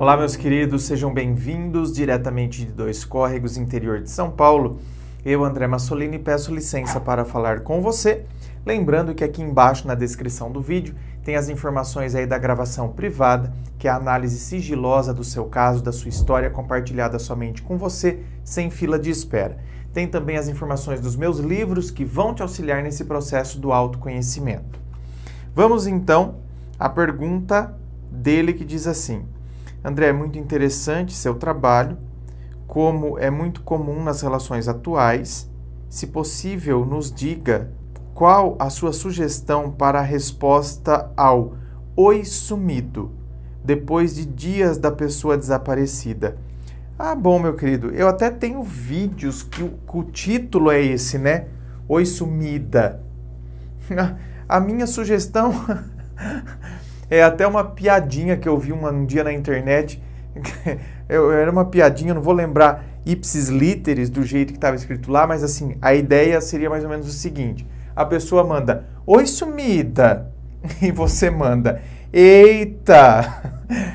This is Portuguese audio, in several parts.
Olá, meus queridos, sejam bem-vindos diretamente de Dois Córregos, interior de São Paulo. Eu, André Massolini, peço licença para falar com você. Lembrando que aqui embaixo na descrição do vídeo tem as informações aí da gravação privada, que é a análise sigilosa do seu caso, da sua história, compartilhada somente com você, sem fila de espera. Tem também as informações dos meus livros que vão te auxiliar nesse processo do autoconhecimento. Vamos então à pergunta dele que diz assim: André, é muito interessante seu trabalho, como é muito comum nas relações atuais. Se possível, nos diga qual a sua sugestão para a resposta ao "oi sumido", depois de dias da pessoa desaparecida. Ah, bom, meu querido, eu até tenho vídeos que o título é esse, né? Oi sumida. A minha sugestão é até uma piadinha que eu vi um dia na internet. Era uma piadinha, não vou lembrar ipsis literis do jeito que estava escrito lá, mas assim, a ideia seria mais ou menos o seguinte: a pessoa manda, oi sumida, e você manda, eita,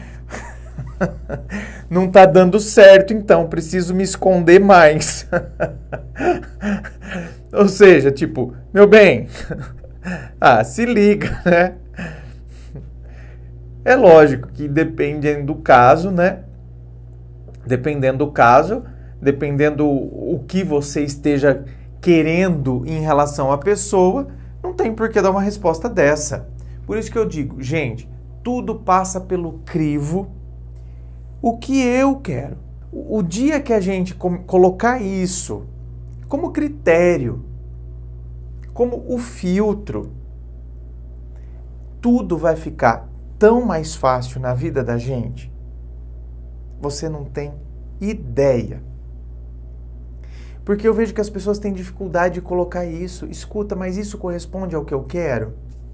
não tá dando certo, então preciso me esconder mais. Ou seja, tipo, meu bem, se liga, né? É lógico que dependendo do caso, né? Dependendo do caso, dependendo o que você esteja querendo em relação à pessoa, não tem por que dar uma resposta dessa. Por isso que eu digo, gente, tudo passa pelo crivo o que eu quero. O dia que a gente colocar isso como critério, como o filtro, tudo vai ficar tão mais fácil na vida da gente. Você não tem ideia. Porque eu vejo que as pessoas têm dificuldade de colocar isso. Escuta, mas isso corresponde ao que eu quero?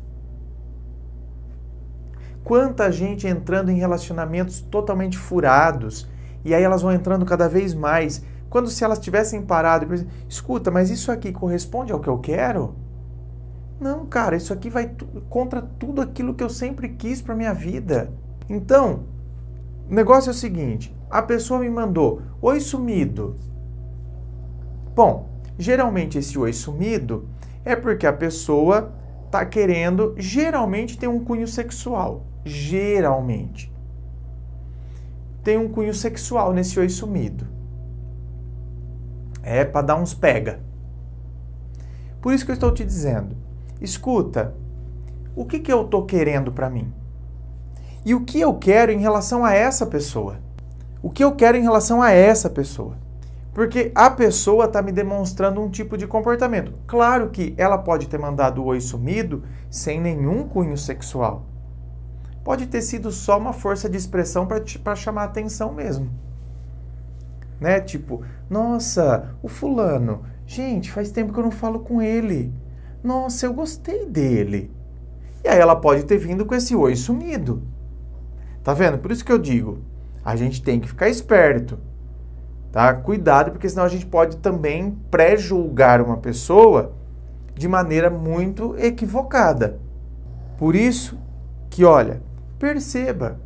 Quanta gente entrando em relacionamentos totalmente furados, e aí elas vão entrando cada vez mais. Quando se elas tivessem parado e pensado, escuta, mas isso aqui corresponde ao que eu quero? Não, cara, isso aqui vai contra tudo aquilo que eu sempre quis para minha vida. Então, o negócio é o seguinte, a pessoa me mandou, oi sumido. Bom, geralmente esse oi sumido é porque a pessoa tá querendo, geralmente tem um cunho sexual. Geralmente. Tem um cunho sexual nesse oi sumido. É para dar uns pega. Por isso que eu estou te dizendo, escuta, o que eu tô querendo para mim? E o que eu quero em relação a essa pessoa? O que eu quero em relação a essa pessoa? Porque a pessoa está me demonstrando um tipo de comportamento. Claro que ela pode ter mandado o oi sumido sem nenhum cunho sexual. Pode ter sido só uma força de expressão para chamar a atenção mesmo. Né? Tipo, nossa, o fulano, gente, faz tempo que eu não falo com ele. Nossa, eu gostei dele. E aí ela pode ter vindo com esse oi sumido. Tá vendo? Por isso que eu digo, a gente tem que ficar esperto. Tá? Cuidado, porque senão a gente pode também pré-julgar uma pessoa de maneira muito equivocada. Por isso que, olha, perceba.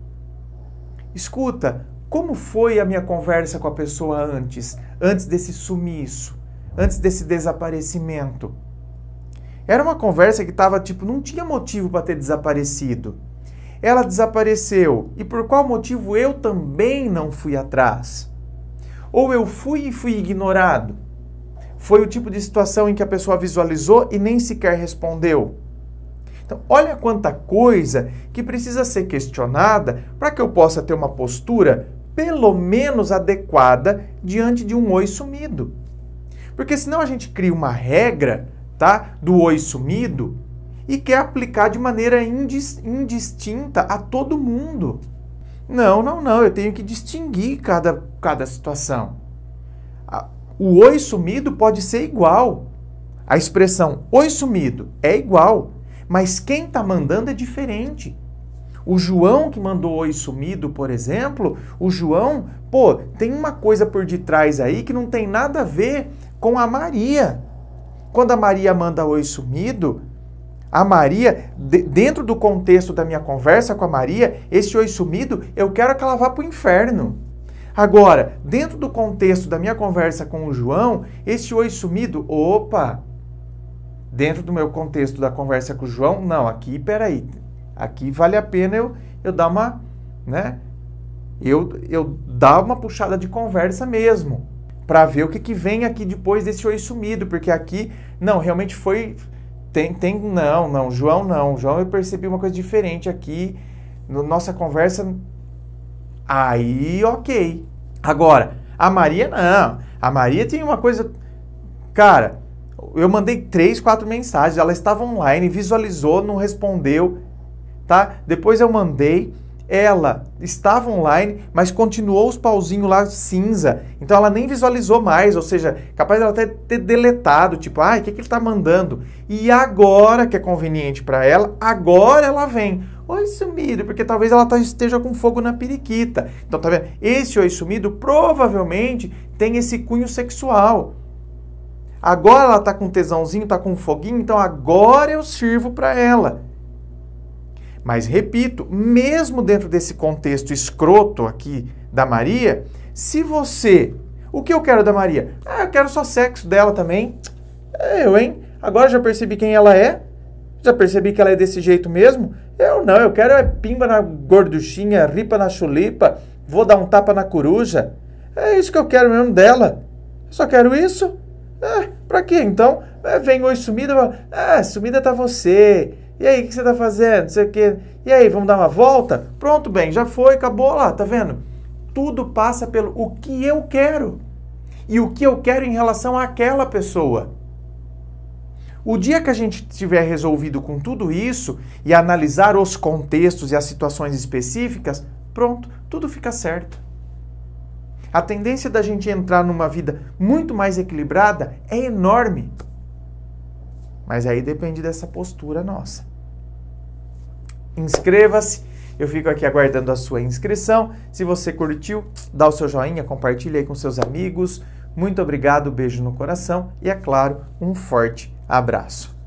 Escuta, como foi a minha conversa com a pessoa antes desse sumiço, antes desse desaparecimento? Era uma conversa que estava, tipo, não tinha motivo para ter desaparecido. Ela desapareceu. E por qual motivo eu também não fui atrás? Ou eu fui e fui ignorado? Foi o tipo de situação em que a pessoa visualizou e nem sequer respondeu. Então, olha quanta coisa que precisa ser questionada para que eu possa ter uma postura pelo menos adequada diante de um oi sumido. Porque senão a gente cria uma regra, tá, do oi sumido e quer aplicar de maneira indistinta a todo mundo. Não, eu tenho que distinguir cada situação. O oi sumido pode ser igual. A expressão oi sumido é igual, mas quem está mandando é diferente. O João que mandou oi sumido, por exemplo, o João, tem uma coisa por detrás aí que não tem nada a ver com a Maria. Quando a Maria manda oi sumido, A Maria, dentro do contexto da minha conversa com a Maria, esse oi sumido, eu quero que ela vá para o inferno. Agora, dentro do contexto da minha conversa com o João, esse oi sumido, opa! Dentro do meu contexto da conversa com o João, não, aqui, peraí, aqui vale a pena eu dar uma, né? Eu dar uma puxada de conversa mesmo, para ver o que vem aqui depois desse oi sumido, porque aqui, não, realmente foi... Não, João não. João, eu percebi uma coisa diferente aqui. Nossa conversa. Aí, ok. Agora, a Maria não. A Maria tem uma coisa. Cara, eu mandei 3, 4 mensagens. Ela estava online, visualizou, não respondeu. Tá? Depois eu mandei. Ela estava online, mas continuou os pauzinhos lá cinza. Então ela nem visualizou mais, ou seja, capaz dela até ter deletado, tipo, o que ele tá mandando? E agora que é conveniente para ela, agora ela vem. Oi sumido, porque talvez ela esteja com fogo na periquita. Então tá vendo? Esse oi sumido provavelmente tem esse cunho sexual. Agora ela tá com tesãozinho, tá com foguinho, então agora eu sirvo para ela. Mas, repito, mesmo dentro desse contexto escroto aqui da Maria, se você... O que eu quero da Maria? Eu quero só sexo dela também. Hein? Agora já percebi quem ela é. Já percebi que ela é desse jeito mesmo. Eu não, eu quero pimba na gorduchinha, ripa na chulipa, vou dar um tapa na coruja. É isso que eu quero mesmo dela. Eu só quero isso? Pra quê? Então, vem oi sumida, sumida tá você... E aí, o que você tá fazendo? Não sei o quê. E aí, vamos dar uma volta? Pronto, bem, já foi, acabou lá, tá vendo? Tudo passa pelo o que eu quero. E o que eu quero em relação àquela pessoa. O dia que a gente tiver resolvido com tudo isso e analisar os contextos e as situações específicas, pronto, tudo fica certo. A tendência da gente entrar numa vida muito mais equilibrada é enorme. Mas aí depende dessa postura nossa. Inscreva-se, eu fico aqui aguardando a sua inscrição. Se você curtiu, dá o seu joinha, compartilha aí com seus amigos. Muito obrigado, beijo no coração e, é claro, um forte abraço.